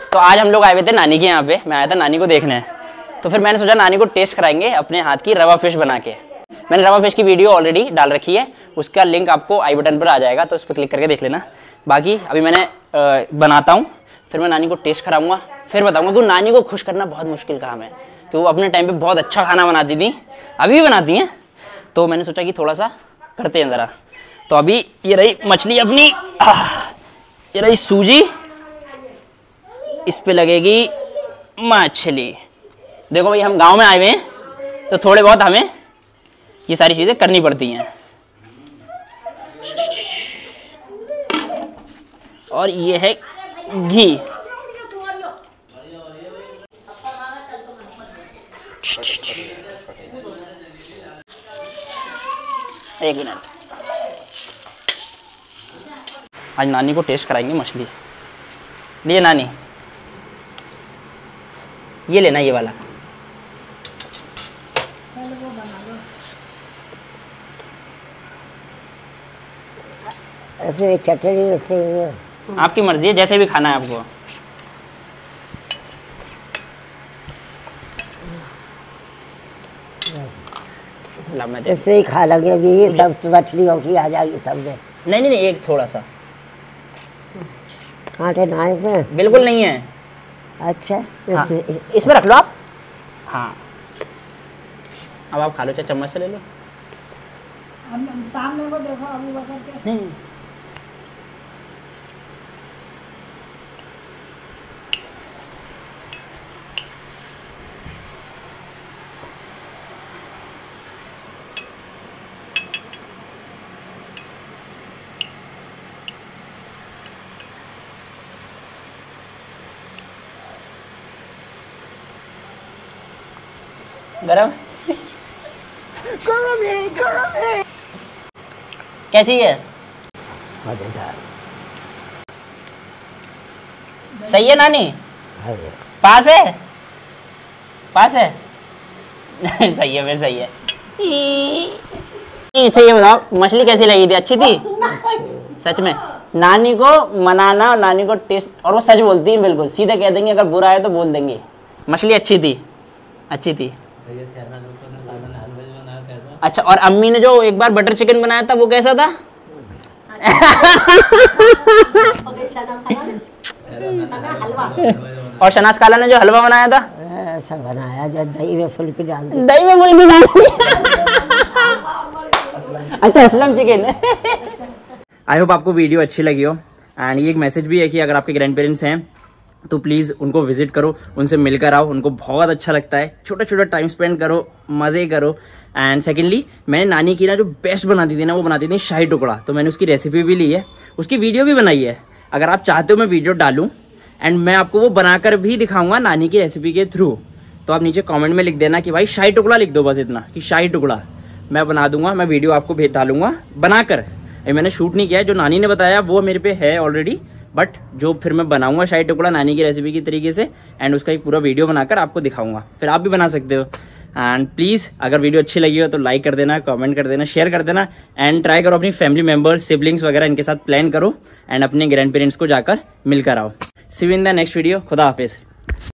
तो आज हम लोग आए हुए थे नानी के यहाँ पे, मैं आया था नानी को देखने। तो फिर मैंने सोचा नानी को टेस्ट कराएंगे अपने हाथ की रवा फिश बना के। मैंने रवा फिश की वीडियो ऑलरेडी डाल रखी है, उसका लिंक आपको आई बटन पर आ जाएगा, तो उस पर क्लिक करके देख लेना। बाकी अभी मैंने बनाता हूँ, फिर मैं नानी को टेस्ट कराऊंगा, फिर बताऊंगा कि नानी को खुश करना बहुत मुश्किल काम है, कि वो अपने टाइम पे बहुत अच्छा खाना बनाती थी, अभी भी बनाती हैं। तो मैंने सोचा कि थोड़ा सा करते हैं ज़रा। तो अभी ये रही मछली अपनी, ये रही सूजी, इस पे लगेगी मछली। देखो भाई, हम गांव में आए हुए हैं तो थोड़े बहुत हमें ये सारी चीज़ें करनी पड़ती हैं। और ये है घी, एक मिनट। आज नानी को टेस्ट कराएंगे मछली। लिए नानी, ये लेना, ये वाला। ऐसे चटनी ऐसे आपकी मर्जी है, जैसे भी खाना है आपको। ऐसे ही खा लेंगे अभी, सब मछलियों की आ जाएगी सब में। नहीं नहीं नहीं, एक थोड़ा सा कांटे ना से बिल्कुल नहीं है। अच्छा, हाँ, इसमें रख लो आप। हाँ, अब आप खा लो, चाहे चम्मच से ले लो। सामने को देखो अभी बकर के। नहीं, गरम गरम। कैसी है? मजेदार। सही है नानी? पास है, पास है। सही है, फिर सही है। अच्छा ये बताओ, मछली कैसी लगी थी? अच्छी थी सच में? नानी को मनाना और नानी को टेस्ट, और वो सच बोलती है, बिल्कुल सीधे कह देंगे, अगर बुरा है तो बोल देंगे। मछली अच्छी थी, अच्छी थी। अच्छा, और अम्मी ने जो एक बार बटर चिकन बनाया था वो कैसा था? और शनाज खाला ने जो हलवा बनाया था, ऐसा बनाया जो दही में फुल्की डाल दी। दही में फुल्की डाल दी। अच्छा, असलम चिकन। आई होप आपको वीडियो अच्छी लगी हो। एंड ये एक मैसेज भी है कि अगर आपके ग्रैंड पेरेंट्स हैं तो प्लीज़ उनको विजिट करो, उनसे मिलकर आओ, उनको बहुत अच्छा लगता है। छोटा छोटा टाइम स्पेंड करो, मज़े करो। एंड सेकेंडली, मैंने नानी की ना जो बेस्ट बनाती थी ना, वो बनाती थी शाही टुकड़ा, तो मैंने उसकी रेसिपी भी ली है, उसकी वीडियो भी बनाई है। अगर आप चाहते हो मैं वीडियो डालूँ एंड मैं आपको वो बनाकर भी दिखाऊँगा नानी की रेसिपी के थ्रू, तो आप नीचे कॉमेंट में लिख देना कि भाई शाही टुकड़ा लिख दो, बस इतना कि शाही टुकड़ा। मैं बना दूँगा, मैं वीडियो आपको भेज डालूँगा बनाकर। मैंने शूट नहीं किया है, जो नानी ने बताया वो मेरे पे है ऑलरेडी, बट जो फिर मैं बनाऊंगा शाही टुकड़ा नानी की रेसिपी की तरीके से, एंड उसका एक पूरा वीडियो बनाकर आपको दिखाऊंगा, फिर आप भी बना सकते हो। एंड प्लीज़ अगर वीडियो अच्छी लगी हो तो लाइक कर देना, कमेंट कर देना, शेयर कर देना। एंड ट्राई करो अपनी फैमिली मेम्बर्स, सिबलिंग्स वगैरह इनके साथ प्लान करो एंड अपने ग्रैंड पेरेंट्स को जाकर मिलकर आओ। See you in the next video. खुदा हाफिज़।